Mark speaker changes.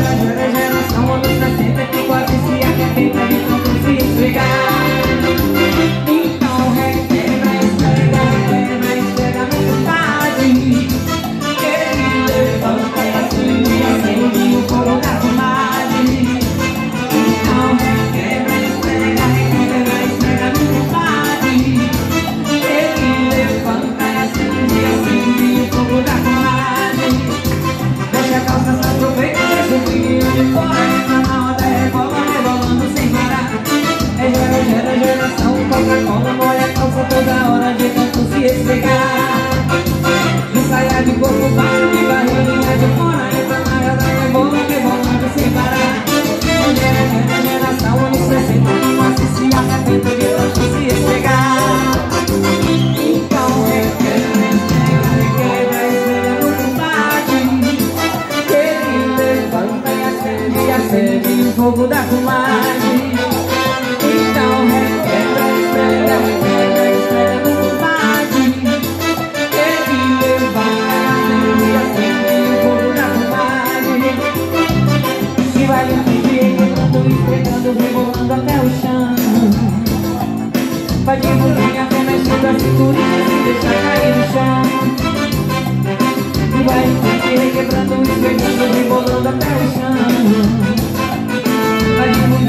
Speaker 1: geração anos 60 que quase se arrebenta de tanto se esfregar. Então requebra, esfrega na vontade. Ele levanta e acende o fogo da comadre. Então requebra, esfrega na vontade. Ele levanta e acende o fogo da comadre. Deixa a calça se aproveita, deixa o brilho de fora. Entra na onda, rebola, rebolando sem parar. É geração, Coca-Cola molha a calça toda hora de tanto se esfregar. De saia de corpo baixo, de barriguinha de fora. Entra na onda, rebola, rebolando sem parar. É geração, anos 60 que quase se arrebenta de tanto se esfregar. Então requebra no combate. Ele levanta e acende o fogo da comadre. Então requebra, esfrega no combate. Ele levanta e acende o fogo da comadre. E vai quebrando, esfregando, rebolando até o chão. Vai de mãozinha até mexendo a cinturinha sem deixar cair no chão. E vai requebrando, esfregando, rebolando até o chão. Vai de